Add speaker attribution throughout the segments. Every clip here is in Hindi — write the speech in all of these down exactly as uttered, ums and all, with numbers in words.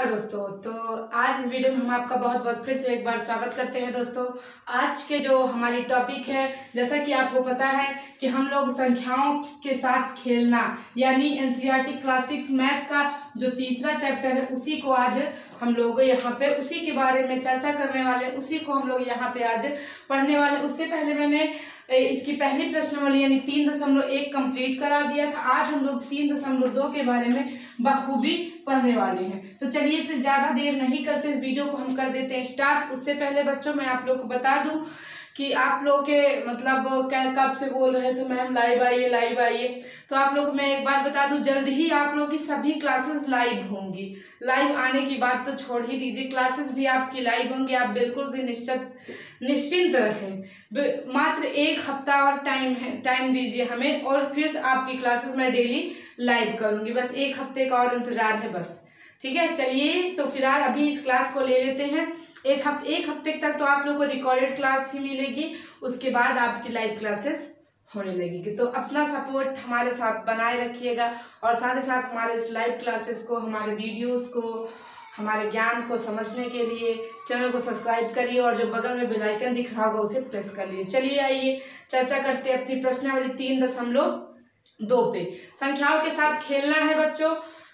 Speaker 1: नमस्कार दोस्तों। तो आज इस वीडियो में हम आपका बहुत बहुत फिर से एक बार स्वागत करते हैं दोस्तों। आज के जो हमारी टॉपिक है, जैसा कि आपको पता है कि हम लोग संख्याओं के साथ खेलना यानी एनसीईआरटी क्लास सिक्स मैथ का जो तीसरा चैप्टर है उसी को आज हम लोग यहाँ पे उसी के बारे में चर्चा करने वाले, उसी को हम लोग यहाँ पे आज पढ़ने वाले। उससे पहले मैंने इसकी पहली प्रश्नावली यानी तीन दशमलव एक कम्प्लीट करा दिया था। आज हम लोग तीन दशमलव दो के बारे में बखूबी पढ़ने वाले हैं। तो चलिए फिर ज़्यादा देर नहीं करते, इस वीडियो को हम कर देते हैं स्टार्ट। उससे पहले बच्चों मैं आप लोग को बता दूं कि आप लोग के मतलब क्या कब से बोल रहे थे मैम लाइव आइए लाइव आइए, तो आप लोग को मैं एक बात बता दूं, जल्द ही आप लोग की सभी क्लासेस लाइव होंगी। लाइव आने की बात तो छोड़ ही दीजिए, क्लासेस भी आपकी लाइव होंगी। आप बिल्कुल भी निश्चित निश्चिंत रहें। मात्र एक हफ्ता और टाइम है टाइम दीजिए हमें और फिर आपकी क्लासेस मैं डेली लाइव करूंगी। बस एक हफ्ते का और इंतजार है बस, ठीक है। चलिए तो फिलहाल अभी इस क्लास को ले लेते हैं। एक हफ्ते एक हफ्ते तक तो आप लोगों को रिकॉर्डेड क्लास ही मिलेगी, उसके बाद आपकी लाइव क्लासेस होने लगेगी। तो अपना सपोर्ट हमारे साथ बनाए रखिएगा और साथ ही साथ हमारे इस लाइव क्लासेस को, हमारे वीडियोस को, हमारे ज्ञान को समझने के लिए चैनल को सब्सक्राइब करिए और जो बगल में बेल आइकन दिख रहा होगा उसे प्रेस कर लीजिए। चलिए आइए चर्चा करते हैं अपनी प्रश्नावली तीन दशमलव दो पे। संख्याओं के साथ खेलना है बच्चों,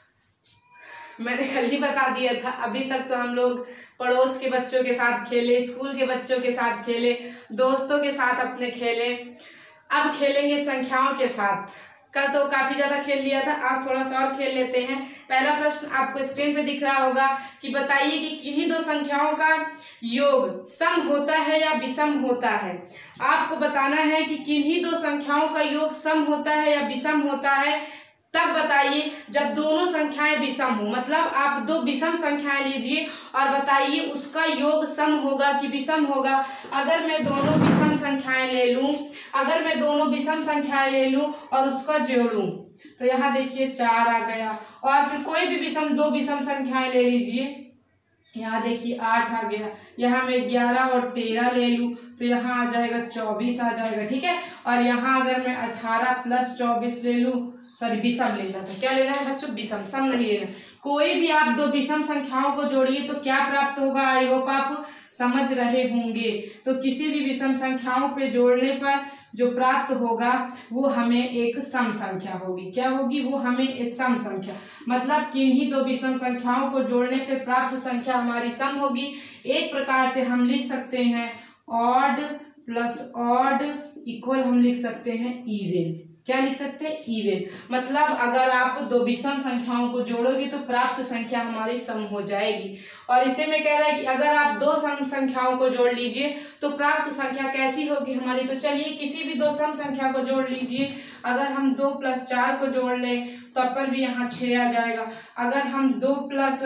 Speaker 1: मैंने कल ही बता दिया था। अभी तक तो हम लोग पड़ोस के बच्चों के साथ खेले, स्कूल के बच्चों के साथ खेले, दोस्तों के साथ अपने खेले। अब खेलेंगे संख्याओं के साथ। कल तो काफी ज्यादा खेल लिया था, आज थोड़ा सा और खेल लेते हैं। पहला प्रश्न आपको स्क्रीन पे दिख रहा होगा कि बताइए कि किन्हीं दो संख्याओं का योग सम होता है या विषम होता है। आपको बताना है कि किन्हीं दो संख्याओं का योग सम होता है या विषम होता है। तब बताइए जब दोनों संख्याएं विषम हो, मतलब आप दो विषम संख्याएं लीजिए और बताइए उसका योग सम होगा कि विषम होगा। अगर मैं दोनों विषम संख्याएं ले लूं अगर मैं दोनों विषम संख्याएं ले लूं और उसका जोड़ूं तो यहाँ देखिए चार आ गया। और फिर कोई भी विषम दो विषम संख्याएं ले लीजिए, यहाँ देखिए आठ आ गया। यहाँ मैं ग्यारह और तेरह ले लूँ तो यहाँ आ जाएगा चौबीस आ जाएगा, ठीक है। और यहाँ अगर मैं अठारह प्लस चौबीस ले लूँ, सॉरी विषम लेना था, क्या लेना है बच्चों, विषम, सम नहीं लेना। कोई भी आप दो विषम संख्याओं को जोड़िए तो क्या प्राप्त होगा, आई होप आप समझ रहे होंगे। तो किसी भी विषम संख्याओं पे जोड़ने पर जो प्राप्त होगा वो हमें एक सम संख्या होगी। क्या होगी वो, हमें एक सम संख्या, मतलब किन्हीं दो विषम संख्याओं को जोड़ने पे प्राप्त संख्या हमारी सम होगी। एक प्रकार से हम लिख सकते हैं ऑड प्लस ऑड इक्वल हम लिख सकते हैं इवन। क्या लिख सकते हैं, इवन। मतलब अगर आप दो विषम संख्याओं को जोड़ोगे तो प्राप्त संख्या हमारी सम हो जाएगी। और इसे में कह रहा है कि अगर आप दो सम संख्याओं को जोड़ लीजिए तो प्राप्त संख्या कैसी होगी हमारी। तो चलिए किसी भी दो सम संख्या को जोड़ लीजिए। अगर हम दो प्लस चार को जोड़ लें तब पर भी यहाँ छः आ जाएगा। अगर हम दो प्लस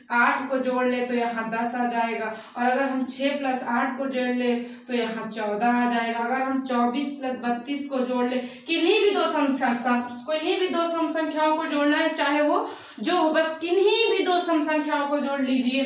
Speaker 1: आठ को जोड़ ले तो यहाँ दस आ जाएगा। और अगर हम छः प्लस आठ को जोड़ ले तो यहाँ चौदह आ जाएगा। अगर हम चौबीस प्लस बत्तीस को जोड़ ले, किन्हीं भी दो सम किन्हीं भी दो सम संख्याओं को जोड़ना है, चाहे वो जो हो, बस किन्हीं भी दो सम संख्याओं को जोड़ लीजिए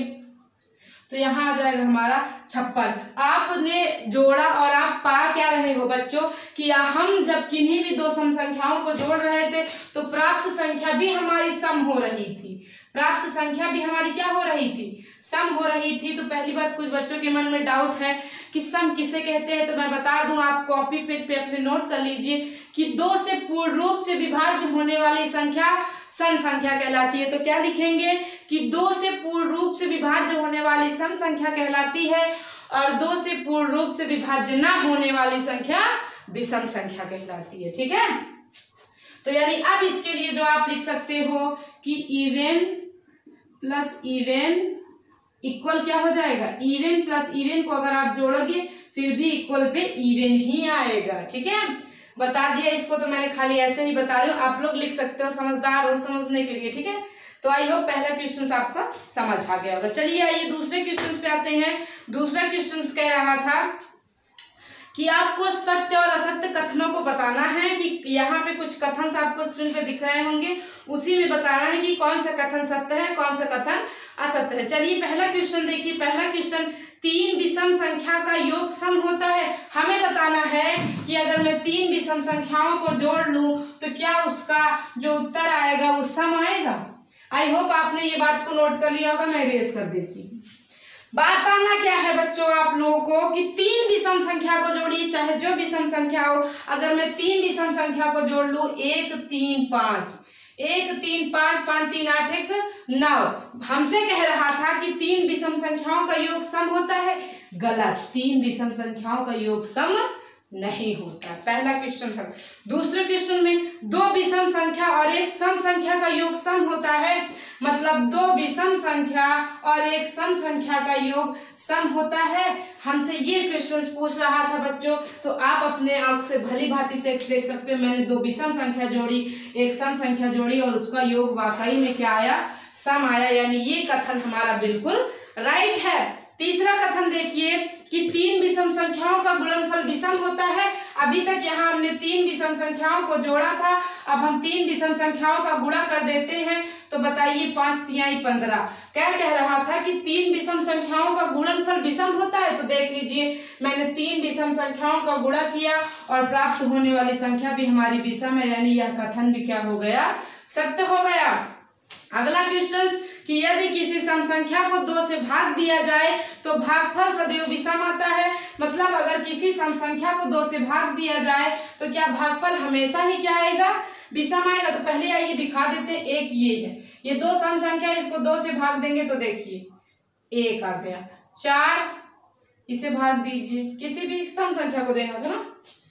Speaker 1: तो यहाँ आ जाएगा हमारा छप्पन। आपने जोड़ा और आप पा क्या रहे हो बच्चों कि हम जब किन्हीं भी दो सम संख्याओं को जोड़ रहे थे तो प्राप्त संख्या भी हमारी सम हो रही थी। प्राप्त संख्या भी हमारी क्या हो रही थी, सम हो रही थी। तो पहली बात, कुछ बच्चों के मन में डाउट है कि सम किसे कहते हैं, तो मैं बता दूं, आप कॉपी पेज पे अपने नोट कर लीजिए कि दो से पूर्ण रूप से विभाज्य होने वाली संख्या सम संख्या कहलाती है। तो क्या लिखेंगे कि दो से पूर्ण रूप से विभाज्य होने वाली सम संख्या कहलाती है और दो से पूर्ण रूप से विभाज्य न होने वाली संख्या विषम संख्या कहलाती है, ठीक है। तो यानी अब इसके लिए जो आप लिख सकते हो कि इवन प्लस इवन इक्वल क्या हो जाएगा, इवन प्लस इवन को अगर आप जोड़ोगे फिर भी इक्वल पे इवन ही आएगा, ठीक है। बता दिया इसको, तो मैंने खाली ऐसे ही बता रही हूँ, आप लोग लिख सकते हो, समझदार हो समझने के लिए, ठीक है। तो आई होप पहला क्वेश्चन आपका समझ आ गया होगा। चलिए आइए दूसरे क्वेश्चन पे आते हैं। दूसरा क्वेश्चन कह रहा था कि आपको सत्य और असत्य कथनों को बताना है कि यहाँ पे कुछ कथन आपको स्क्रीन पे दिख रहे होंगे, उसी में बताना है कि कौन सा कथन सत्य है कौन सा कथन असत्य है। चलिए पहला क्वेश्चन देखिए। पहला क्वेश्चन, तीन विषम संख्या का योग सम होता है। हमें बताना है कि अगर मैं तीन विषम संख्याओं को जोड़ लूं तो क्या उसका जो उत्तर आएगा वो सम आएगा। आई होप आपने ये बात को नोट कर लिया होगा। मैं इरेज कर देती हूँ। बात आना क्या है बच्चों आप लोगों को कि तीन विषम संख्या को जोड़िए, चाहे जो विषम संख्या हो। अगर मैं तीन विषम संख्या को जोड़ लूं, एक तीन पांच, एक तीन पांच, पांच तीन आठ, एक नौ। हमसे कह रहा था कि तीन विषम संख्याओं का योग सम होता है। गलत, तीन विषम संख्याओं का योग सम नहीं होता। पहला क्वेश्चन था। दूसरे क्वेश्चन में दो विषम संख्या और एक सम संख्या का योग सम होता है, मतलब दो विषम संख्या और एक सम संख्या का योग सम होता है। हमसे ये क्वेश्चन पूछ रहा था बच्चों, तो आप अपने आंख से भली भांति से देख सकते हो। मैंने दो विषम संख्या जोड़ी, एक सम संख्या जोड़ी और उसका योग वाकई में क्या आया, सम आया। यानी ये कथन हमारा बिल्कुल राइट है। तीसरा कथन देखिए कि तीन विषम संख्याओं का गुणनफल विषम होता है। अभी तक यहाँ हमने तीन विषम संख्याओं को जोड़ा था, अब हम तीन विषम संख्याओं का गुणा कर देते हैं। तो बताइए, पांच तिहाई पंद्रह। क्या कह रहा था कि तीन विषम संख्याओं का गुणनफल विषम होता है। तो देख लीजिए, मैंने तीन विषम संख्याओं का गुणा किया और प्राप्त होने वाली संख्या भी हमारी विषम है, यानी यह कथन भी क्या हो गया, सत्य हो गया। अगला क्वेश्चन कि यदि किसी सम संख्या को दो से भाग दिया जाए तो भागफल सदैव विषम आता है। मतलब अगर किसी सम संख्या को दो से भाग दिया जाए तो क्या भागफल हमेशा ही क्या आएगा, विषम आएगा। तो पहले आइए दिखा देते हैं। एक ये है, ये दो सम संख्या, इसको दो से भाग देंगे तो देखिए एक आ गया, चार इसे भाग दीजिए, किसी भी सम संख्या को देना था ना।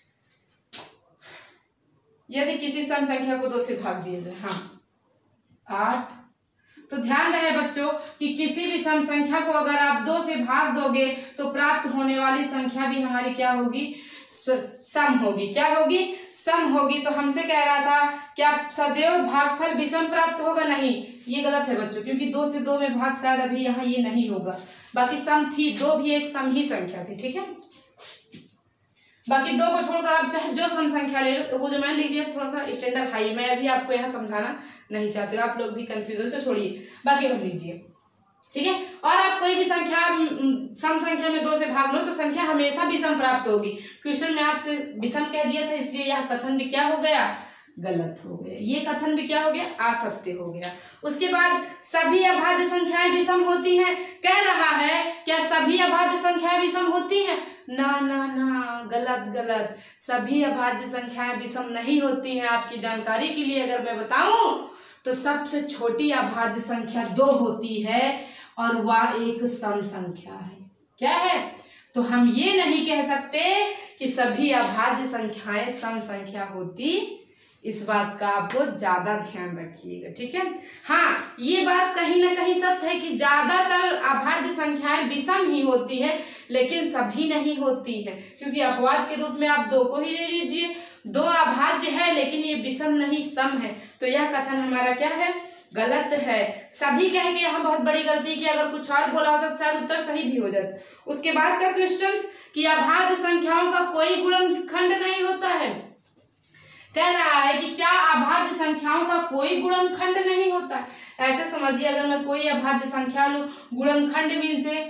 Speaker 1: यदि किसी सम संख्या को दो से भाग दिया जाए, हाँ आठ। तो ध्यान रहे बच्चों कि किसी भी सम संख्या को अगर आप दो से भाग दोगे तो प्राप्त होने वाली संख्या भी हमारी क्या होगी, सम होगी। क्या होगी, सम होगी। तो हमसे कह रहा था क्या सदैव भागफल विषम प्राप्त होगा, नहीं, ये गलत है बच्चों, क्योंकि दो से दो में भाग शायद अभी यहाँ ये नहीं होगा। बाकी सम थी, दो भी एक सम ही संख्या थी, ठीक है। बाकी दो को छोड़कर आप चाहे जो सम संख्या ले लो। तो वो जो मैंने लिख दिया थोड़ा सा स्टैंडर्ड हाई, मैं अभी आपको यहाँ समझाना नहीं चाहते, आप लोग भी कंफ्यूजन से छोड़िए, बाकी हम लीजिए, ठीक है। और आप कोई भी संख्या सम संख्या में दो से भाग लो तो संख्या हमेशा विषम प्राप्त होगी। क्वेश्चन में आपसे विषम कह दिया था, इसलिए यह कथन भी क्या हो गया, गलत हो गया। ये कथन भी क्या हो गया, असत्य हो गया। उसके बाद सभी अभाज्य संख्याएं विषम होती हैं। कह रहा है क्या सभी अभाज्य संख्याएं विषम होती हैं, ना ना ना, गलत गलत। सभी अभाज्य संख्याएं विषम नहीं होती हैं। आपकी जानकारी के लिए अगर मैं बताऊं तो सबसे छोटी अभाज्य संख्या दो होती है और वह एक सम संख्या है। क्या है, तो हम ये नहीं कह सकते कि सभी अभाज्य संख्याएं सम संख्या होती। इस बात का आपको ज्यादा ध्यान रखिएगा, ठीक है। हाँ, ये बात कहीं ना कहीं सत्य है कि ज्यादातर अभाज्य संख्याएं विषम ही होती है, लेकिन सभी नहीं होती है। क्योंकि अपवाद के रूप में आप दो को ही ले लीजिए, दो अभाज्य है लेकिन ये विषम नहीं सम है। तो यह कथन हमारा क्या है, गलत है। सभी कह के यहाँ बहुत बड़ी गलती की, अगर कुछ और बोला होता तो शायद उत्तर सही भी हो जाता। उसके बाद का क्वेश्चन कि अभाज्य संख्याओं का कोई गुणनखंड नहीं होता है। कह रहा है कि क्या अभाज्य संख्याओं का कोई गुणनखंड नहीं होता है। ऐसे समझिए, अगर मैं कोई अभाज्य संख्या लूं, गुणनखंड मीन से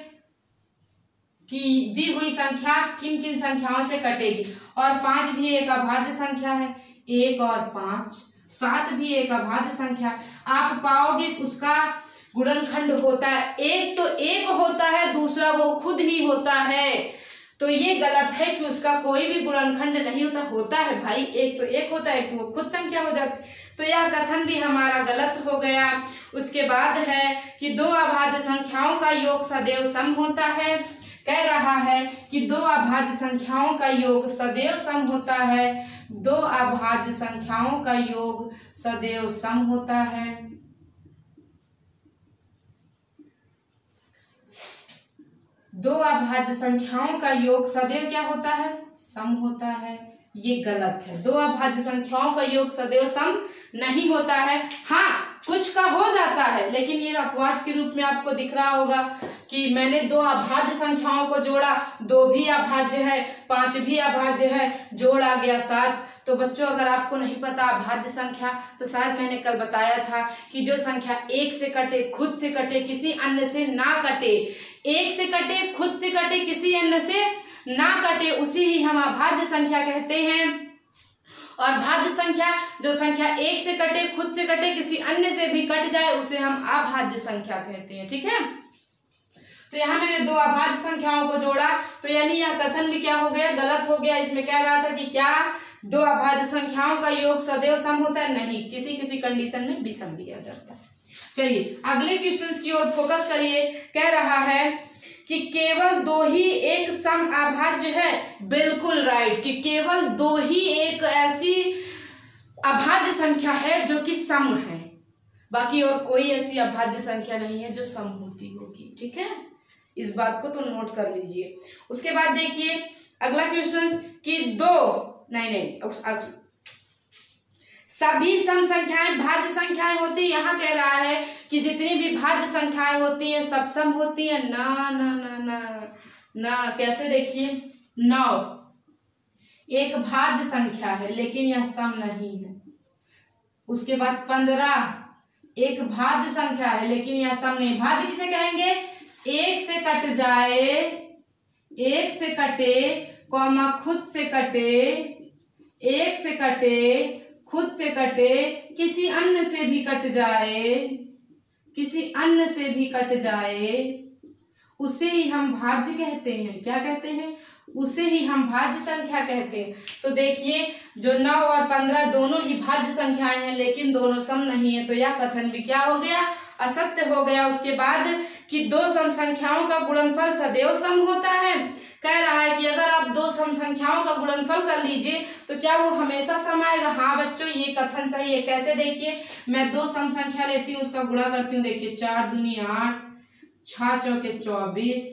Speaker 1: कि दी हुई संख्या किन किन संख्याओं से कटेगी। और पांच भी एक अभाज्य संख्या है, एक और पांच, सात भी एक अभाज्य संख्या। आप पाओगे उसका गुणनखंड होता है, एक तो एक होता है, दूसरा वो खुद ही होता है। तो ये गलत है कि उसका कोई भी गुणनखंड नहीं होता। होता है भाई, एक तो एक होता है, एक तो वो खुद संख्या हो जाती। तो यह कथन भी हमारा गलत हो गया। उसके बाद है कि दो अभाज्य संख्याओं का योग सदैव सम होता है। कह रहा है कि दो अभाज्य संख्याओं का योग सदैव सम होता है। दो अभाज्य संख्याओं का योग सदैव सम होता है। दो अभाज्य संख्याओं का योग सदैव क्या होता है, सम होता है। ये गलत है। दो अभाज्य संख्याओं का योग सदैव सम नहीं होता है। हाँ, कुछ का हो जाता है, लेकिन ये अपवाद के रूप में आपको दिख रहा होगा कि मैंने दो अभाज्य संख्याओं को जोड़ा, दो भी अभाज्य है, पांच भी अभाज्य है, जोड़ आ गया सात। तो बच्चों, अगर आपको नहीं पता अभाज्य संख्या, तो शायद मैंने कल बताया था कि जो संख्या एक से कटे, खुद से कटे, किसी अन्य से ना कटे, एक से कटे, खुद से कटे, किसी अन्य से ना कटे, उसी ही हम अभाज्य संख्या कहते हैं। और भाज्य संख्या, जो संख्या एक से कटे, खुद से कटे, किसी अन्य से भी कट जाए, उसे हम अभाज्य संख्या कहते हैं। ठीक है, तो यहाँ मैंने दो अभाज्य संख्याओं को जोड़ा, तो यानी यह कथन भी क्या हो गया, गलत हो गया। इसमें कह रहा था कि क्या दो अभाज्य संख्याओं का योग सदैव सम होता है? नहीं, किसी किसी कंडीशन में विषम भी आ जाता है। चलिए अगले क्वेश्चन की ओर फोकस करिए। कह रहा है कि केवल दो ही एक सम अभाज्य है। बिल्कुल राइट, कि केवल दो ही एक ऐसी अभाज्य संख्या है जो कि सम है, बाकी और कोई ऐसी अभाज्य संख्या नहीं है जो सम होती होगी। ठीक है, इस बात को तो नोट कर लीजिए। उसके बाद देखिए अगला क्वेश्चन कि दो नहीं नहीं उस, उस, सभी सम संख्याएं भाज्य संख्याएं होती। यहाँ कह रहा है कि जितनी भी भाज्य संख्याएं होती हैं सब सम होती हैं। ना ना ना ना ना, कैसे? देखिए नौ एक भाज्य संख्या है लेकिन यह सम नहीं है। उसके बाद पंद्रह एक भाज्य संख्या है लेकिन यह सम नहीं। भाज्य किसे कहेंगे? एक से कट जाए, एक से कटे, कॉमा खुद से कटे, एक से कटे, खुद से कटे, किसी अन्य से भी कट जाए, किसी अन्य से भी कट जाए, उसे ही हम भाज्य कहते हैं। क्या कहते हैं? उसे ही हम भाज्य संख्या कहते हैं। तो देखिए जो नौ और पंद्रह दोनों ही भाज्य संख्याएं हैं लेकिन दोनों सम नहीं है, तो यह कथन भी क्या हो गया? असत्य हो गया। उसके बाद कि दो सम संख्याओं का गुणनफल सदैव सम होता है। कह रहा है कि अगर आप दो सम संख्याओं का गुणनफल कर लीजिए तो क्या वो हमेशा सम आएगा? हाँ बच्चों, ये कथन सही है। कैसे? देखिए मैं दो सम संख्या लेती हूँ, उसका गुणा करती हूँ। देखिए चार दूनी आठ, छह चौके चौबीस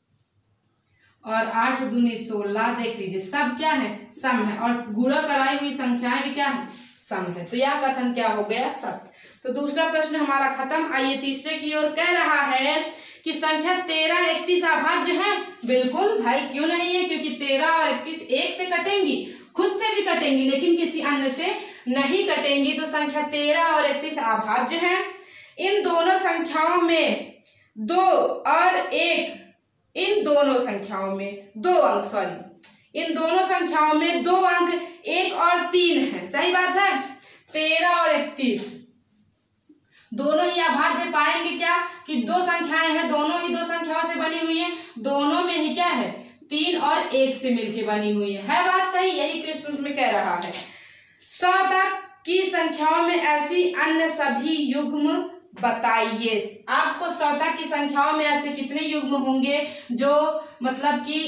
Speaker 1: और आठ दूनी सोलह। देख लीजिए सब क्या है? सम है, और गुणा कराई हुई संख्याएं भी क्या है? सम है। तो यह कथन क्या हो गया? सत्य। तो दूसरा प्रश्न हमारा खत्म। आइए तीसरे की ओर। कह रहा है कि संख्या तेरह इकतीस अभाज्य है। बिल्कुल भाई, क्यों नहीं है? क्योंकि तेरह और इकतीस एक से कटेंगी, खुद से भी कटेंगी, लेकिन किसी अन्य से नहीं कटेंगी। तो संख्या तेरह और इकतीस अभाज्य है। इन दोनों संख्याओं में दो और एक, इन दोनों संख्याओं में दो अंक, सॉरी इन दोनों संख्याओं में दो अंक एक और तीन है। सही बात है। तेरह और इकतीस दोनों ही अभाज्य। पाएंगे क्या कि दो संख्याएं हैं, दोनों ही दो संख्याओं से बनी हुई हैं, दोनों में ही क्या है? तीन और एक से मिलके बनी हुई है। है बात सही? यही क्वेश्चन में कह रहा है। सौ तक की संख्याओं में ऐसी अन्य सभी युग्म बताइए। आपको सौ तक की संख्याओं में ऐसे कितने युग्म होंगे जो मतलब कि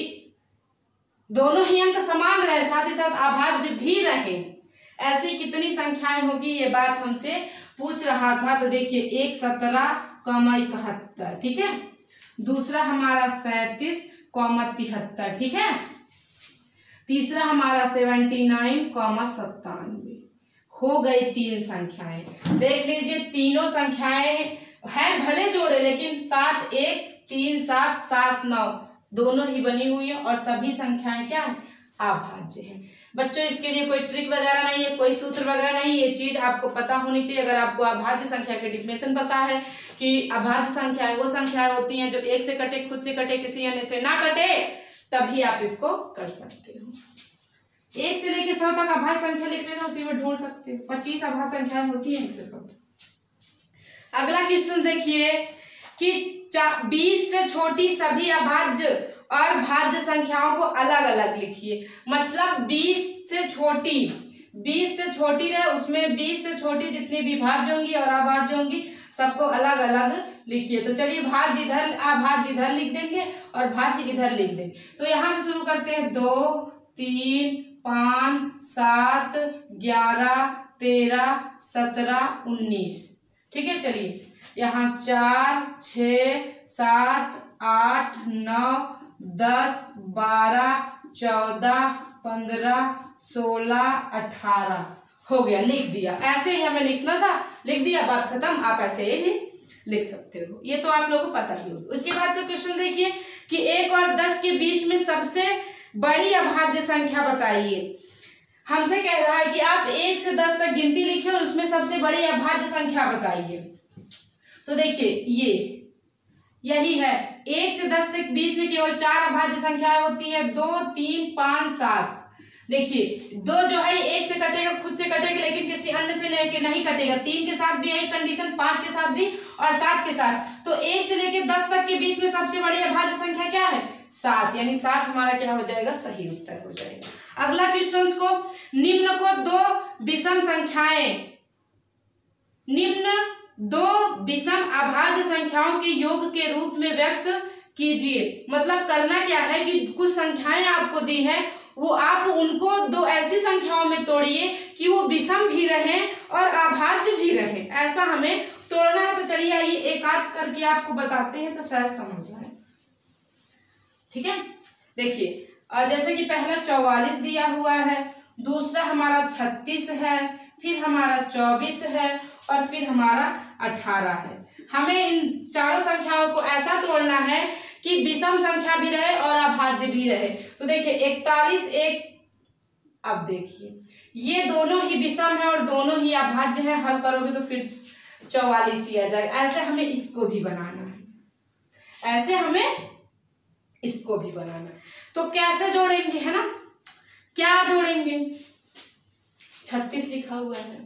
Speaker 1: दोनों ही अंक समान रहे, साथ ही साथ अभाज्य भी रहे? ऐसी कितनी संख्याएं होगी, ये बात हमसे पूछ रहा था। तो देखिए एक सत्रह कौमा इकहत्तर, ठीक है। दूसरा हमारा सैंतीस कौमा तिहत्तर, ठीक है। तीसरा हमारा सेवेंटी नाइन कौमा सत्तानवे। हो गई तीन संख्याएं। देख लीजिए तीनों संख्याएं हैं भले जोड़े, लेकिन सात एक तीन सात सात नौ दोनों ही बनी हुई है और सभी संख्याएं क्या है? अभाज्य है। बच्चों इसके लिए कोई ट्रिक वगैरह नहीं है, कोई सूत्र वगैरह नहीं, ये चीज आपको पता होनी चाहिए। अगर आपको अभाज्य संख्या के डिफिनेशन पता है कि अभाज्य संख्याएं वो संख्याएं होती हैं जो एक से कटे, खुद से कटे, किसी अन्य से ना कटे, तभी आप इसको कर सकते हो। एक से लेके सौ तक अभाज्य संख्या लिख लेना, उसी में ढूंढ सकते हो। पच्चीस अभाज्य संख्याएं होती हैं एक से सौ तक। अगला क्वेश्चन देखिए कि बीस से छोटी सभी अभाज्य और भाज्य संख्याओं को अलग अलग लिखिए। मतलब बीस से छोटी, बीस से छोटी रहे, उसमें बीस से छोटी जितनी भी भाज्य होंगी और अभाज्य होंगी सबको अलग अलग लिखिए। तो चलिए भाज्य इधर, अभाज्य इधर लिख देंगे और भाज्य इधर लिख देंगे। तो यहाँ से शुरू करते हैं। दो, तीन, पाँच, सात, ग्यारह, तेरह, सत्रह, उन्नीस, ठीक है। चलिए यहाँ चार, छ, सात, आठ, नौ, दस, बारह, चौदह, पंद्रह, सोलह, अठारह, हो गया, लिख दिया। ऐसे ही हमें लिखना था, लिख दिया, बात खत्म। आप ऐसे ही भी लिख सकते हो, ये तो आप लोगों को पता ही होगा। उसके बाद का क्वेश्चन देखिए कि एक और दस के बीच में सबसे बड़ी अभाज्य संख्या बताइए। हमसे कह रहा है कि आप एक से दस तक गिनती लिखिए और उसमें सबसे बड़ी अभाज्य संख्या बताइए। तो देखिए ये यही है, एक से दस तक बीच में केवल चार अभाज्य संख्याएं होती है, दो, तीन, पाँच, सात। देखिए दो जो है एक से कटेगा, खुद से कटेगा, लेकिन किसी अन्य से लेके नहीं कटेगा। तीन के साथ भी यही कंडीशन, पांच के साथ भी और सात के साथ। तो एक से लेके दस तक के बीच में सबसे बड़ी अभाज्य संख्या क्या है? सात, यानी सात हमारा क्या हो जाएगा? सही उत्तर हो जाएगा। अगला क्वेश्चन को, निम्न को दो विषम संख्याएं, निम्न दो विषम अभाज्य संख्याओं के योग के रूप में व्यक्त कीजिए। मतलब करना क्या है कि कुछ संख्याएं आपको दी है, वो आप उनको दो ऐसी संख्याओं में तोड़िए कि वो विषम भी रहें और अभाज्य भी रहें। ऐसा हमें तोड़ना है। तो चलिए आइए एक आध करके आपको बताते हैं तो शायद समझ आए। ठीक है, देखिए जैसे कि पहला चौवालीस दिया हुआ है, दूसरा हमारा छत्तीस है, फिर हमारा चौबीस है और फिर हमारा अठारह है। हमें इन चारों संख्याओं को ऐसा तोड़ना है कि विषम संख्या भी रहे और अभाज्य भी रहे। तो देखिए इकतालीस एक, अब देखिए ये दोनों ही विषम है और दोनों ही अभाज्य है। हल करोगे तो फिर चौवालीस ही आ जाएगा। ऐसे हमें इसको भी बनाना है, ऐसे हमें इसको भी बनाना है। तो कैसे जोड़ेंगे, है ना? क्या जोड़ेंगे? छत्तीस लिखा हुआ है,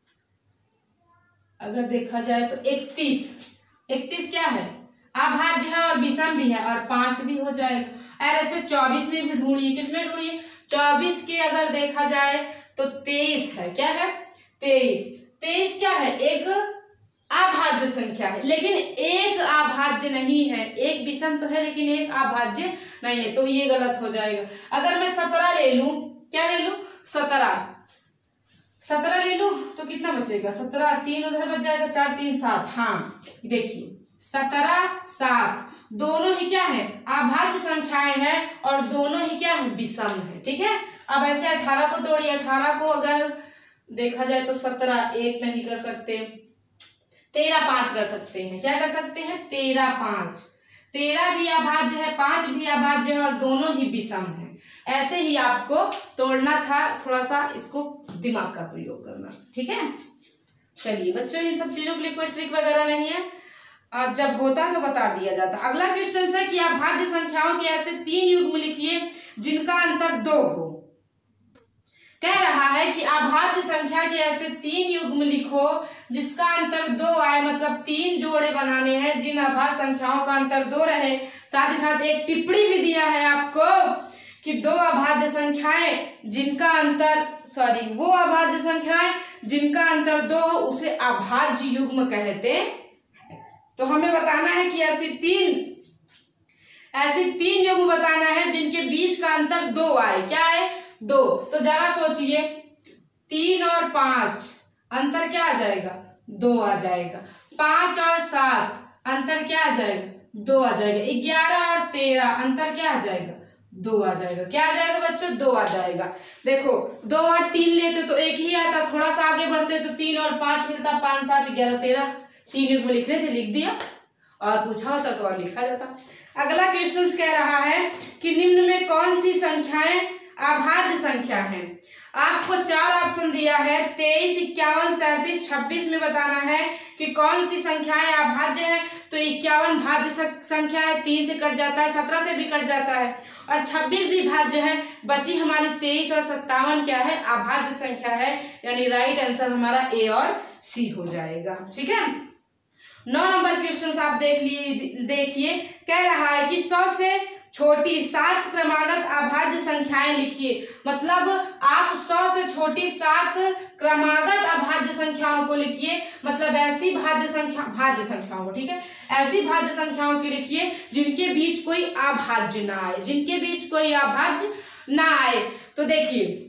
Speaker 1: अगर देखा जाए तो इकतीस, इकतीस क्या है? अभाज्य है और विषम भी है और पांच भी हो जाएगा। और ऐसे चौबीस में भी ढूंढिए, किसमें ढूंढिए? चौबीस के अगर देखा जाए तो तेईस है। क्या है? तेईस। तेईस क्या है? एक अभाज्य संख्या है, लेकिन एक अभाज्य नहीं है। एक विषम तो है लेकिन एक अभाज्य नहीं है, तो ये गलत हो जाएगा। अगर मैं सत्रह ले लूं, क्या ले लूं? सत्रह, सत्रह ले लूं तो कितना बचेगा? सत्रह, तीन उधर बच जाएगा, चार तीन सात। हाँ देखिए सत्रह सात दोनों ही क्या है? अभाज्य संख्याएं हैं और दोनों ही क्या है? विषम है। ठीक है, अब ऐसे अठारह को तोड़िए। अठारह को अगर देखा जाए तो सत्रह एक नहीं कर सकते, तेरह पांच कर सकते हैं। क्या कर सकते हैं? तेरह पांच। तेरह भी अभाज्य है, पांच भी अभाज्य है और दोनों ही विषम है। ऐसे ही आपको तोड़ना था, थोड़ा सा इसको दिमाग का प्रयोग करना। ठीक है, चलिए बच्चों इन सब चीजों के लिए कोई ट्रिक वगैरह नहीं है, जब होता तो बता दिया जाता। अगला क्वेश्चन है कि अभाज्य संख्याओं के ऐसे तीन युग्म लिखिए जिनका अंतर दो हो। कह रहा है कि अभाज्य संख्या के ऐसे तीन युग्म लिखो जिसका अंतर दो आए, मतलब तीन जोड़े बनाने हैं जिन अभाज्य संख्याओं का अंतर दो रहे। साथ ही साथ एक टिप्पणी भी दिया है आपको कि दो अभाज्य संख्याएं जिनका अंतर सॉरी वो अभाज्य संख्याएं जिनका अंतर दो हो उसे अभाज्य युग्म कहते हैं। तो हमें बताना है कि ऐसी तीन ऐसी तीन युग्म बताना है जिनके बीच का अंतर दो आए। क्या है? दो। तो जरा सोचिए, तीन और पांच अंतर क्या आ जाएगा? दो आ जाएगा। पांच और सात अंतर क्या आ जाएगा? दो आ जाएगा। ग्यारह और तेरह अंतर क्या आ जाएगा? दो आ जाएगा। क्या आ जाएगा बच्चों? दो आ जाएगा। देखो दो और तीन लेते तो एक ही आता, थोड़ा सा आगे बढ़ते तो तीन और पांच मिलता, पांच सात ग्यारह तेरह। तीन युग्म लिखने थे, लिख दिया, और पूछा होता तो और लिखा जाता। अगला क्वेश्चन कह रहा है कि निम्न में कौन सी संख्याएं अभाज्य संख्या हैं। आपको चार ऑप्शन दिया है, तेईस, इक्यावन, सैंतीस, छब्बीस में बताना है कि कौन सी संख्याएं अभाज्य हैं। तो इक्यावन भाज्य संख्या है, तीन से कट जाता है, सत्रह से भी कट जाता है, और छब्बीस भी भाज्य है। बची हमारी तेईस और सत्तावन क्या है? अभाज्य संख्या है। यानी राइट आंसर हमारा ए और सी हो जाएगा। ठीक है, नौ नंबर क्वेश्चन आप देख लिए देखिए कह रहा है कि सौ से छोटी सात क्रमागत अभाज्य संख्याएं लिखिए। मतलब आप सौ से छोटी सात क्रमागत अभाज्य संख्याओं को लिखिए। मतलब ऐसी भाज्य संख्या भाज्य संख्याओं को, ठीक है, ऐसी भाज्य संख्याओं की लिखिए जिनके बीच कोई अभाज्य ना आए, जिनके बीच कोई अभाज्य ना आए। तो देखिए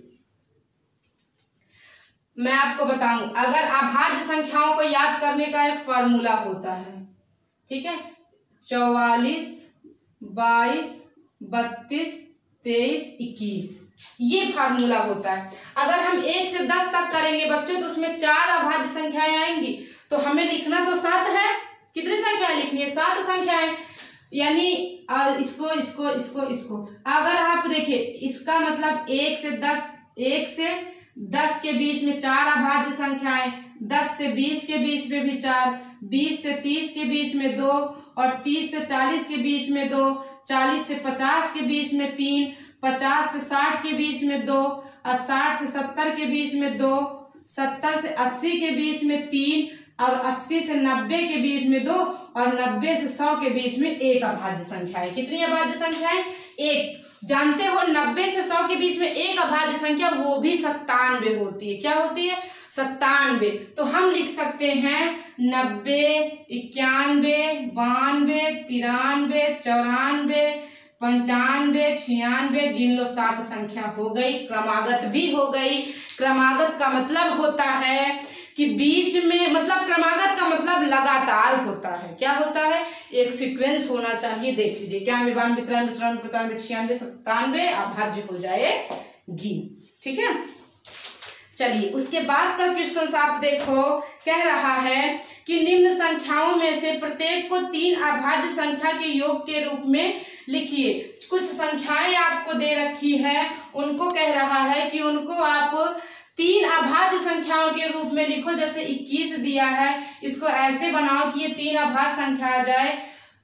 Speaker 1: मैं आपको बताऊं, अगर अभाज्य संख्याओं को याद करने का एक फॉर्मूला होता है। ठीक है, चौवालीस, बाईस, बत्तीस, तेईस, इक्कीस, ये फार्मूला होता है। अगर हम एक से दस तक करेंगे बच्चों तो उसमें चार अभाज्य संख्याएं आएंगी। तो हमें लिखना तो सात है। कितनी संख्याएं लिखनी है? सात संख्याएं। यानी इसको इसको इसको इसको अगर आप देखिए, इसका मतलब एक से दस एक से दस के बीच में चार अभाज्य संख्याएं, दस से बीस के बीच में भी चार, बीस से तीस के बीच में दो, और तीस से चालीस के बीच में दो, चालीस से पचास के बीच में तीन, पचास से साठ के बीच में दो, और साठ से सत्तर के बीच में दो, सत्तर से अस्सी के बीच में तीन, और अस्सी से नब्बे के बीच में दो, और नब्बे से सौ के बीच में एक अभाज्य संख्या है। कितनी अभाज्य संख्या है? एक। जानते हो नब्बे से सौ के बीच में एक अभाज्य संख्या वो भी सत्तानवे होती है। क्या होती है? सत्तानवे। तो हम लिख सकते हैं नब्बे, इक्यानवे, बानवे, तिरानवे, चौरानवे, पंचानवे, छियानवे, गिन लो सात संख्या हो गई, क्रमागत भी हो गई। क्रमागत का मतलब होता है कि बीच में, मतलब क्रमागत का मतलब लगातार होता है। क्या होता है? एक सीक्वेंस होना चाहिए। देख लीजिए, इक्यानवे, बानवे, तिरानवे, चौरानवे, पचानवे, छियानवे, सत्तानवे अभाज्य हो जाएगी। ठीक है, चलिए उसके बाद का क्वेश्चन आप देखो, कह रहा है कि निम्न संख्याओं में से प्रत्येक को तीन अभाज्य संख्या के योग के रूप में लिखिए। कुछ संख्याएं आपको दे रखी है, उनको कह रहा है कि उनको आप तीन अभाज्य संख्याओं के रूप में लिखो। जैसे इक्कीस दिया है, इसको ऐसे बनाओ कि ये तीन अभाज्य संख्या आ जाए।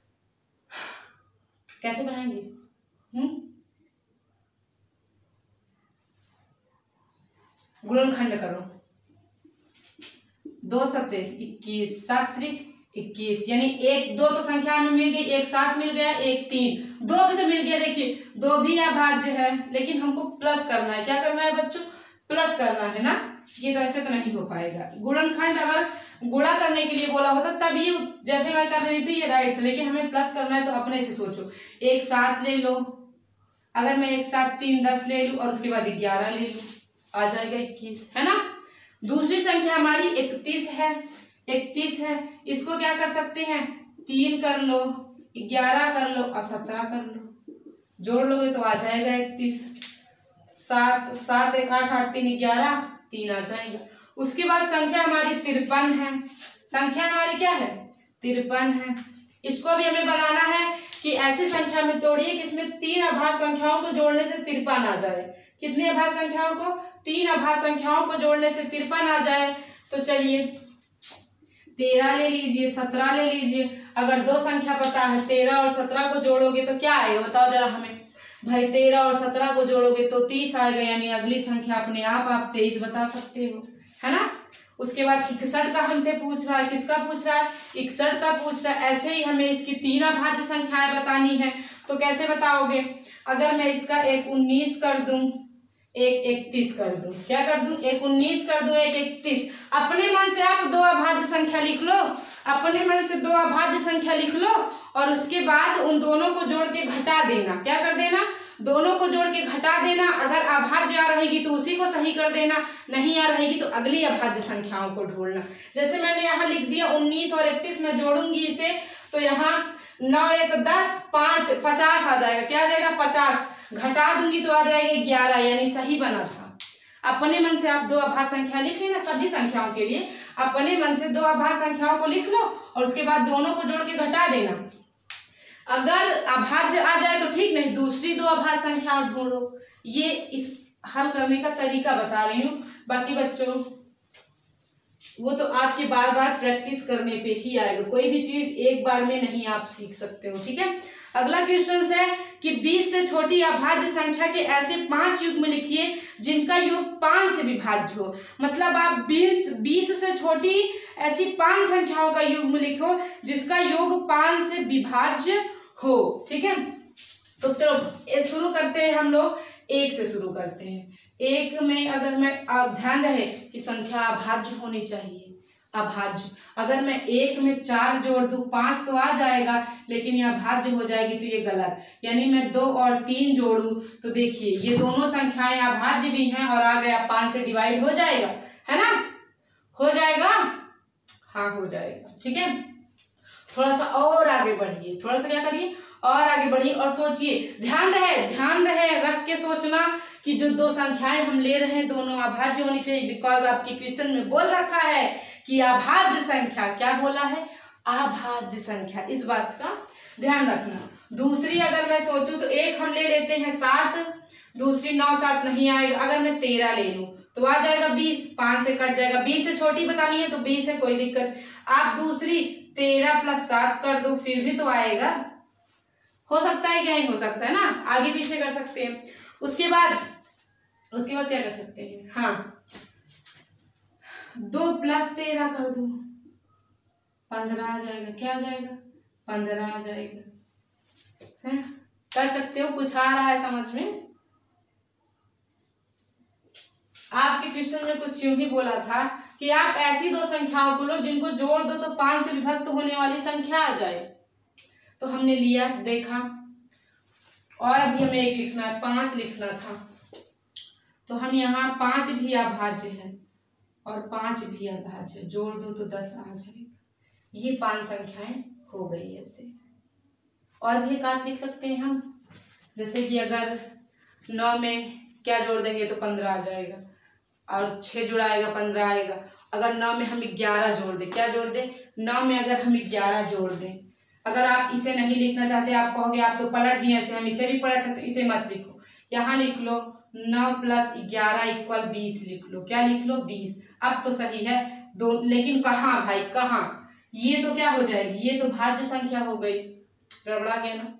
Speaker 1: कैसे बनाएंगे? हम्म गुणनखंड करो। दो सत्ते इक्कीस, सात त्रिक इक्कीस, यानी एक दो तो संख्या में मिल गई, एक सात मिल गया, एक तीन, दो भी तो मिल गया। देखिए दो भी अभाज्य है, लेकिन हमको प्लस करना है। क्या करना है बच्चों? प्लस करना है ना। ये तो ऐसे तो नहीं हो पाएगा। गुणनखंड अगर गुणा करने के लिए बोला होता तब ये जैसे मैं कर रही थी ये राइट था, लेकिन हमें प्लस करना है तो अपने से सोचो। एक सात ले लो, अगर मैं एक सात तीन दस ले लूँ और उसके बाद ग्यारह ले लूँ, आ जाएगा इक्कीस, है ना। दूसरी संख्या हमारी इकतीस है, इकतीस है, इसको क्या कर सकते हैं? तीन कर लो, ग्यारह कर लो और सत्रह कर लो, जोड़ लोगे तो आ जाएगा इकतीस। सात सात एक आठ, आठ तीन ग्यारह, तीन आ जाएगा। उसके बाद संख्या हमारी तिरपन है। संख्या हमारी क्या है? तिरपन है। इसको भी हमें बनाना है कि ऐसी संख्या में तोड़िए कि इसमें तीन अभाज्य संख्याओं को जोड़ने से तिरपन आ जाए। कितनी अभाज्य संख्याओं को? तीन अभाज्य संख्याओं को जोड़ने से तिरपन आ जाए। तो चलिए तेरह ले लीजिए, सत्रह ले लीजिए। अगर दो संख्या पता है, तेरह और सत्रह को जोड़ोगे तो क्या आएगा बताओ जरा हमें। भाई तेरह और सत्रह को जोड़ोगे तो तीस आएगा, यानी अगली संख्या अपने आप आप तेईस बता सकते हो, है ना। उसके बाद इकसठ का हमसे पूछ रहा है। किसका पूछ रहा है? इकसठ का पूछ रहा है। ऐसे ही हमें इसकी तीन अभाज्य संख्याएं बतानी है, तो कैसे बताओगे? अगर मैं इसका एक उन्नीस कर दूं, एक इकतीस कर दूं, क्या कर दूं? एक उन्नीस कर दूं, एक इकतीस। अपने मन से आप दो अभाज्य संख्या लिख लो, अपने मन से दो अभाज्य संख्या लिख लो, और उसके बाद उन दोनों को जोड़ के घटा देना। क्या कर देना? दोनों को जोड़ के घटा देना। अगर अभाज्य आ रहेगी तो उसी को सही कर देना, नहीं आ रहेगी तो अगली अभाज्य संख्याओं को ढूंढना। जैसे मैंने यहाँ लिख दिया उन्नीस और इकतीस, मैं जोड़ूंगी इसे तो यहाँ नौ एक दस, पाँच पचास आ जाएगा। क्या आ जाएगा? पचास। घटा दूंगी तो आ जाएगा ग्यारह, यानी सही बना था। अपने मन से आप दो अभाज्य संख्या लिख लेना सभी संख्याओं के लिए। अपने मन से दो अभाज्य संख्याओं को लिख लो और उसके बाद दोनों को जोड़ के घटा देना। अगर अभाज्य आ जाए तो ठीक, नहीं दूसरी दो अभाज्य संख्याएं ढूंढो। ये इस हल करने का तरीका बता रही हूँ। बाकी बच्चों वो तो आपके बार बार प्रैक्टिस करने पे ही आएगा। कोई भी चीज एक बार में नहीं आप सीख सकते हो, ठीक है। अगला क्वेश्चन है कि बीस से छोटी अभाज्य संख्या के ऐसे पांच युग्म लिखिए जिनका योग पांच से विभाज्य हो। मतलब आप बीस बीस से छोटी ऐसी पांच संख्याओं का युग्म लिखो जिसका योग पांच से विभाज्य हो, ठीक है। तो चलो शुरू करते हैं, हम लोग एक से शुरू करते हैं। एक में अगर मैं ध्यान रहे कि संख्या अभाज्य होनी चाहिए, अभाज्य। अगर मैं एक में चार जोड़ दूं, पांच तो आ जाएगा, लेकिन यह अभाज्य हो जाएगी तो ये गलत। यानी मैं दो और तीन जोड़ूं तो देखिए ये दोनों संख्याएं अभाज्य भी हैं और आ गया पांच से डिवाइड हो जाएगा, है ना। हो जाएगा, हाँ हो जाएगा, ठीक है। थोड़ा सा और आगे बढ़िए, थोड़ा सा क्या करिए और आगे बढ़िए और सोचिए। ध्यान रहे ध्यान रहे रख के सोचना कि जो दो संख्याएं हम ले रहे हैं दोनों अभाज्य होनी चाहिए। बिकॉज आपकी क्वेश्चन में बोल रखा है कि अभाज्य संख्या, क्या बोला है? अभाज्य संख्या। इस बात का ध्यान रखना। दूसरी अगर मैं सोचूं तो एक हम ले लेते हैं सात, दूसरी नौ सात नहीं आएगा। अगर मैं तेरह ले लूं तो आ जाएगा बीस, पांच से कट जाएगा। बीस से छोटी बतानी है तो बीस है, कोई दिक्कत। आप दूसरी तेरह प्लस सात कर दो फिर भी तो आएगा। हो सकता है क्या? नहीं हो सकता है ना, आगे पीछे कर सकते हैं। उसके बाद उसके बाद क्या कर सकते हैं, हाँ दो प्लस तेरह कर दो, पंद्रह आ जाएगा। क्या आ जाएगा, पंद्रह आ जाएगा। है? कर सकते हो, कुछ आ रहा है समझ में। आपके क्वेश्चन में कुछ यूं ही बोला था कि आप ऐसी दो संख्याओं को लो जिनको जोड़ दो तो पांच से विभक्त होने वाली संख्या आ जाए। तो हमने लिया, देखा, और अभी हमें एक लिखना है, पांच लिखना था। तो हम यहाँ पांच भी अभाज्य है और पांच भी अभाज्य, जोड़ दो तो दस आ जाएगा। ये पांच संख्याएं हो गई ऐसे। और भी एक आध लिख सकते हैं हम, जैसे कि अगर नौ में क्या जोड़ देंगे तो पंद्रह आ जाएगा, और छः जुड़ाएगा पंद्रह आएगा। अगर नौ में हम ग्यारह जोड़ दें, क्या जोड़ दें, नौ में अगर हम ग्यारह जोड़ दें। अगर आप इसे नहीं लिखना चाहते, आप कहोगे आप तो पलट दिए ऐसे, हम इसे भी पलट सकते, इसे मत लिखो, यहाँ लिख लो नौ प्लस ग्यारह इक्वल बीस लिख लो। क्या लिख लो, बीस। अब तो सही है दो, लेकिन कहाँ भाई, कहाँ, ये तो क्या हो जाएगी, ये तो भाज्य संख्या हो गई, गड़बड़ा गया ना।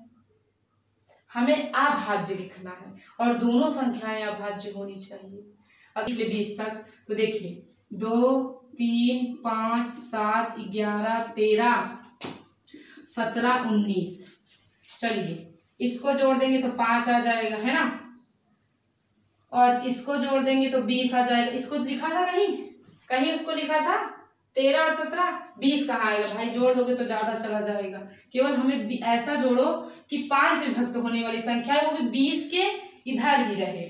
Speaker 1: हमें अभाज्य लिखना है और दोनों संख्याएं अभाज्य होनी चाहिए। अगले बीस तक तो देखिए, दो तीन पाँच सात ग्यारह तेरह सत्रह उन्नीस, चलिए इसको जोड़ देंगे तो पाँच आ जाएगा, है ना, और इसको जोड़ देंगे तो बीस आ जाएगा। इसको लिखा था कहीं, कहीं उसको लिखा था तेरह और सत्रह, बीस कहाँ आएगा भाई, जोड़ दोगे तो ज्यादा चला जाएगा। केवल हमें ऐसा जोड़ो कि पांच से विभक्त होने वाली संख्या है, वो भी बीस के इधर ही रहे।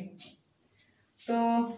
Speaker 1: तो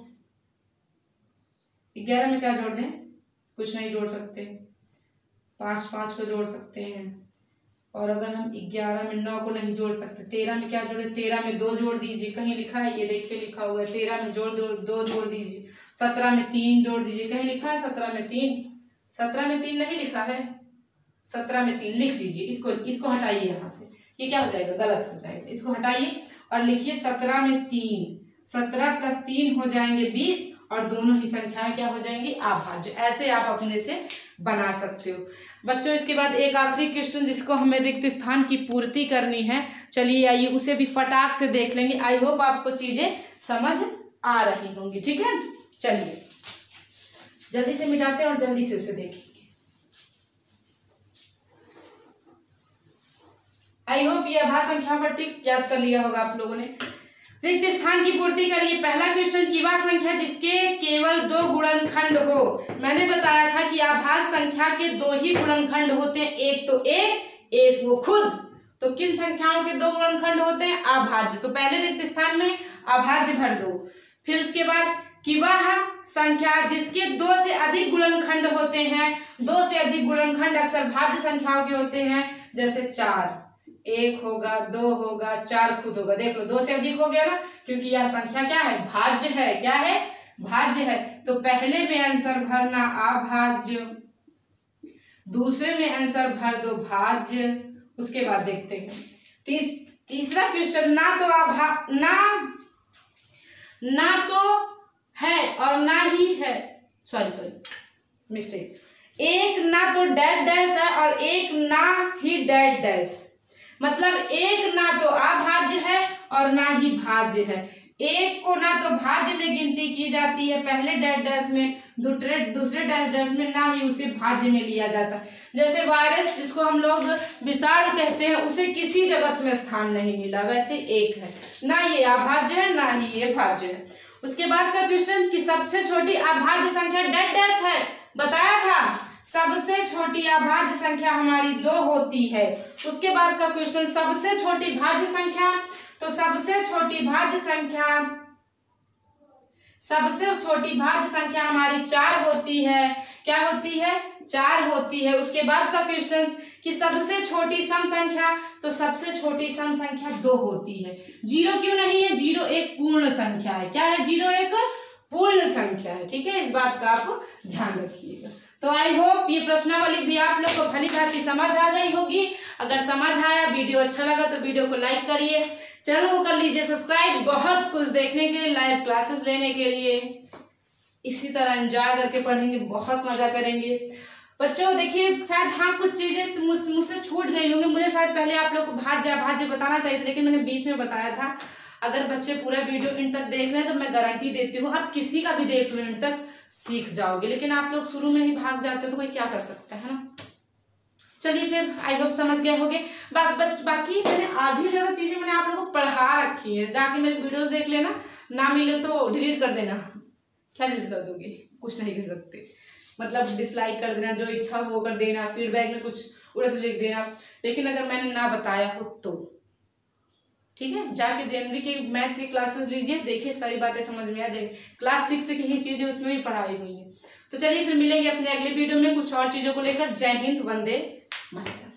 Speaker 1: ग्यारह में क्या जोड़ दें, कुछ नहीं जोड़ सकते, पांच पांच को जोड़ सकते हैं। और अगर हम ग्यारह में नौ को नहीं जोड़ सकते, तेरह में क्या जोड़े, तेरह में दो जोड़ दीजिए, कहीं लिखा है, ये देखिए लिखा हुआ है, तेरह में जोड़ दो दो जोड़ दीजिए। सत्रह में तीन जोड़ दीजिए, कहीं लिखा है सत्रह में तीन, सत्रह में तीन नहीं लिखा है, सत्रह में तीन लिख लीजिए। इसको इसको हटाइए यहाँ से, ये क्या हो जाएगा, गलत हो जाएगा, इसको हटाइए और लिखिए सत्रह में तीन, सत्रह प्लस तीन हो जाएंगे बीस, और दोनों ही संख्याएं क्या हो जाएंगी, अभाज्य। ऐसे आप अपने से बना सकते हो बच्चों। इसके बाद एक आखिरी क्वेश्चन जिसको हमें रिक्त स्थान की पूर्ति करनी है, चलिए आइए उसे भी फटाक से देख लेंगे। आई होप आपको चीजें समझ आ रही होंगी, ठीक है। चलिए जल्दी से मिटाते हैं और जल्दी से उसे देखेंगे। आई होप ये अभाज्य संख्या पर टिक याद कर लिया होगा आप लोगों ने। रिक्त स्थान की पूर्ति करिए। पहला क्वेश्चन की वह संख्या जिसके केवल दो गुणनखंड हो। मैंने बताया था कि अभाज्य संख्या के दो ही गुणनखंड होते हैं, एक तो एक, एक वो खुद। तो किन संख्याओं के दो गुणनखंड होते हैं, अभाज्य। तो पहले रिक्त स्थान में अभाज्य भर दो। फिर उसके बाद कि वह संख्या जिसके दो से अधिक गुणनखंड होते हैं। दो से अधिक गुणनखंड अक्सर भाज्य संख्याओं के होते हैं, जैसे चार, एक होगा, दो होगा, चार खुद होगा। देख लो दो से अधिक हो गया ना, क्योंकि यह संख्या क्या है, भाज्य है। क्या है, भाज्य है। तो पहले में आंसर भरना अभाज्य, दूसरे में आंसर भर दो भाज्य। उसके बाद देखते हैं तीस तीसरा क्वेश्चन, ना तो अभा ना ना तो है और ना ही है, सॉरी सॉरी मिस्टेक, एक ना तो डैड डैश है और एक ना ही डैड डैश। मतलब एक ना तो अभाज्य है और ना ही भाज्य है। एक को ना तो भाज्य में गिनती की जाती है पहले डैश डैश में, दूसरे दूसरे डैश डैश में ना ही उसे भाज्य में लिया जाता है। जैसे वायरस जिसको हम लोग विषाणु कहते हैं, उसे किसी जगत में स्थान नहीं मिला, वैसे एक है, ना ये अभाज्य है ना ही ये भाज्य है। उसके बाद का क्वेश्चन कि सबसे छोटी अभाज्य संख्या डैश डैश है, बताया था सबसे छोटी अभाज्य संख्या हमारी दो होती है। उसके बाद का क्वेश्चन सबसे छोटी भाज्य संख्या, तो सबसे छोटी भाज्य संख्या सबसे छोटी भाज्य संख्या हमारी चार होती है। क्या होती है, चार होती है। उसके बाद का क्वेश्चन कि सबसे छोटी सम संख्या, तो सबसे छोटी सम संख्या दो होती है। जीरो क्यों नहीं है, जीरो एक पूर्ण संख्या है। क्या है, जीरो एक पूर्ण संख्या है, ठीक है। इस बात का आप ध्यान रखिएगा। तो आई होप ये प्रश्नावली भी आप लोग को भली भांति समझ आ गई होगी। अगर समझ आया, वीडियो अच्छा लगा तो वीडियो को लाइक करिए, चैनल को कर लीजिए सब्सक्राइब। बहुत कुछ देखने के लिए, लाइव क्लासेस लेने के लिए, इसी तरह एंजॉय करके पढ़ेंगे, बहुत मजा करेंगे बच्चों। देखिए शायद हाँ कुछ चीजें मुझसे छूट गई होंगी, मुझे शायद पहले आप लोग को भाज्य अभाज्य बताना चाहिए था, लेकिन मैंने बीच में बताया था। अगर बच्चे पूरा वीडियो इन तक देख लें तो मैं गारंटी देती हूँ आप किसी का भी देख लो इन तक सीख जाओगे। लेकिन आप लोग शुरू में ही भाग जाते हो तो कोई क्या कर सकता है ना। चलिए फिर आई होप समझ गए होगे। बा, बाकी मैंने आधी ज़्यादा चीज़ें मैंने आप लोगों को पढ़ा रखी है, जाके मेरे वीडियोस देख लेना, ना मिले तो डिलीट कर देना। क्या डिलीट कर दोगे, कुछ नहीं कर सकते, मतलब डिसलाइक कर देना, जो इच्छा हो वो कर देना, फीडबैक में कुछ उड़े लिख देना। लेकिन अगर मैंने ना बताया हो तो ठीक है, जाके जेनवी की मैथ की क्लासेस लीजिए, देखिए सारी बातें समझ में आ जाएगी। क्लास सिक्स की ही चीज़ें उसमें भी पढ़ाई हुई है। तो चलिए फिर मिलेंगे अपने अगले वीडियो में कुछ और चीज़ों को लेकर। जय हिंद, वंदे मातरम।